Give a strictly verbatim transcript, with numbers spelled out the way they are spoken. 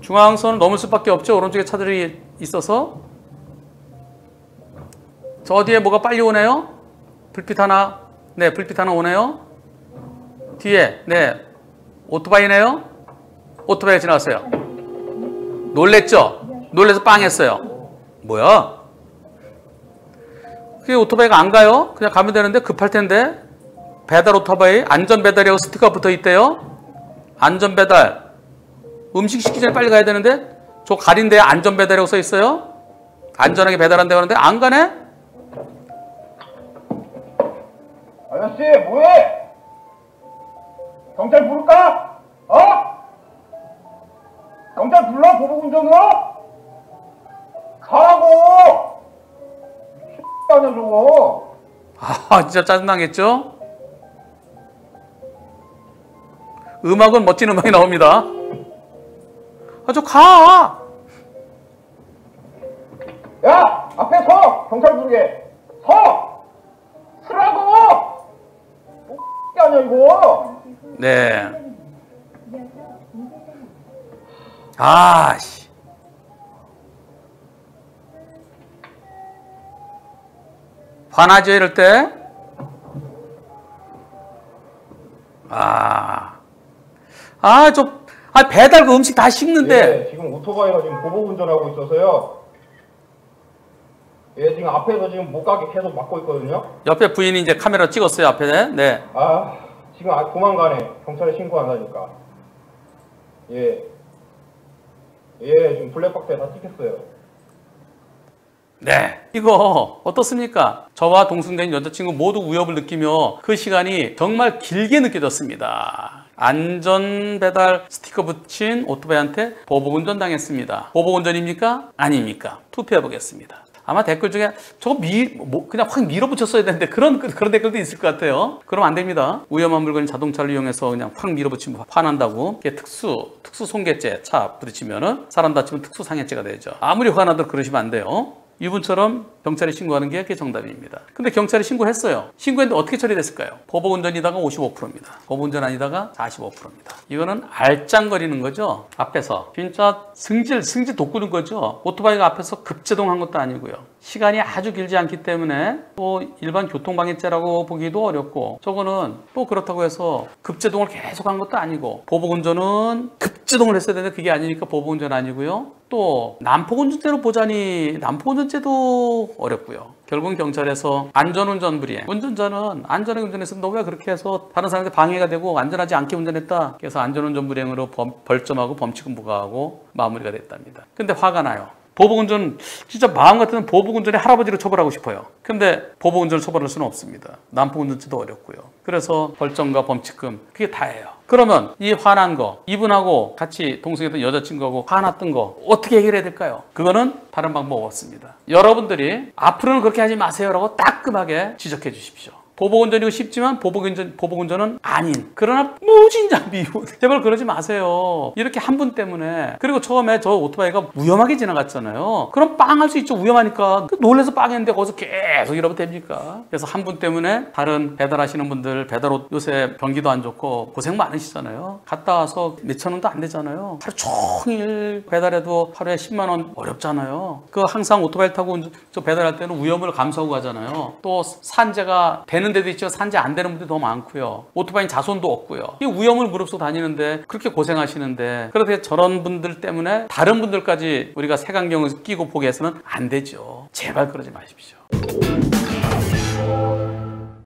중앙선을 넘을 수밖에 없죠. 오른쪽에 차들이 있어서. 저 뒤에 뭐가 빨리 오네요? 불빛 하나. 네, 불빛 하나 오네요. 뒤에, 네, 오토바이네요. 오토바이가 지나갔어요. 놀랬죠? 놀래서 빵 했어요. 뭐야? 그게 오토바이가 안 가요? 그냥 가면 되는데 급할 텐데. 배달 오토바이, 안전 배달이라고 스티커가 붙어 있대요. 안전 배달. 음식 시키기 전에 빨리 가야 되는데 저 가린 데에 안전 배달이라고 써 있어요. 안전하게 배달한다고 하는데 안 가네? 아저씨 뭐해? 경찰 부를까? 어? 경찰 불러? 보복운전으로? 가라고! 아니야 저거. 아 진짜 짜증나겠죠? 음악은 멋진 음악이 나옵니다. 아 저 가! 야! 앞에 서! 경찰 부르게! 서! 서라고! 뭐 아니야 이거. 네. 아씨. 화나죠 이럴 때? 아. 아, 저, 아, 배달 그 음식 다 식는데. 예, 지금 오토바이가 지금 보복운전하고 있어서요. 예, 지금 앞에서 지금 못 가게 계속 막고 있거든요. 옆에 부인이 이제 카메라 찍었어요, 앞에. 네. 아, 지금 아, 도망가네. 경찰에 신고한다니까. 예. 예, 지금 블랙박스에 다 찍혔어요. 네. 이거 어떻습니까? 저와 동승된 여자친구 모두 위협을 느끼며 그 시간이 정말 길게 느껴졌습니다. 안전배달 스티커 붙인 오토바이한테 보복운전 당했습니다. 보복운전입니까? 아닙니까? 투표해 보겠습니다. 아마 댓글 중에 저거 미, 뭐 그냥 확 밀어붙였어야 되는데 그런, 그런 댓글도 있을 것 같아요. 그럼 안 됩니다. 위험한 물건인 자동차를 이용해서 그냥 확 밀어붙이면 화난다고. 이게 특수, 특수 손괴죄 차 부딪히면은 사람 다치면 특수 상해죄가 되죠. 아무리 화나도 그러시면 안 돼요. 이분처럼 경찰에 신고하는 게 그게 정답입니다. 근데 경찰에 신고했어요. 신고했는데 어떻게 처리됐을까요? 보복운전이다가 오십오 퍼센트입니다. 보복운전 아니다가 사십오 퍼센트입니다. 이거는 알짱거리는 거죠. 앞에서 진짜 승질, 승질 돋구는 거죠. 오토바이가 앞에서 급제동한 것도 아니고요. 시간이 아주 길지 않기 때문에 또 일반 교통방해죄라고 보기도 어렵고, 저거는 또 그렇다고 해서 급제동을 계속 한 것도 아니고, 보복운전은 급제동을 했어야 되는데 그게 아니니까 보복운전 아니고요. 또 난폭운전죄로 보자니 난폭운전죄도 어렵고요. 결국은 경찰에서 안전운전 불이행, 운전자는 안전하게 운전했으면 너 왜 그렇게 해서 다른 사람한테 방해가 되고 안전하지 않게 운전했다. 그래서 안전운전 불이행으로 범, 벌점하고 범칙금 부과하고 마무리가 됐답니다. 근데 화가 나요. 보복운전, 진짜 마음 같으면 보복운전의 할아버지로 처벌하고 싶어요. 근데 보복운전을 처벌할 수는 없습니다. 난폭운전죄도 어렵고요. 그래서 벌점과 범칙금, 그게 다예요. 그러면 이 화난 거, 이분하고 같이 동승했던 여자친구하고 화났던 거 어떻게 해결해야 될까요? 그거는 다른 방법 없습니다. 여러분들이 앞으로는 그렇게 하지 마세요라고 따끔하게 지적해 주십시오. 보복운전이고 쉽지만 보복운전, 보복운전은 아닌, 그러나 무진장 미운, 제발 그러지 마세요. 이렇게 한 분 때문에. 그리고 처음에 저 오토바이가 위험하게 지나갔잖아요. 그럼 빵 할 수 있죠. 위험하니까. 놀래서 빵했는데 거기서 계속 이러면 됩니까? 그래서 한 분 때문에 다른 배달하시는 분들, 배달옷 요새 경기도 안 좋고 고생 많으시잖아요. 갔다 와서 몇천 원도 안 되잖아요. 하루 종일 배달해도 하루에 십만 원 어렵잖아요. 그 항상 오토바이 타고 저 배달할 때는 위험을 감수하고 가잖아요. 또 산재가 되는 데도 있죠. 산재 안 되는 분들이 더 많고요. 오토바이는 자손도 없고요. 이 위험을 무릅쓰고 다니는데 그렇게 고생하시는데, 그렇게 저런 분들 때문에 다른 분들까지 우리가 색안경을 끼고 보게 해서는 안 되죠. 제발 그러지 마십시오.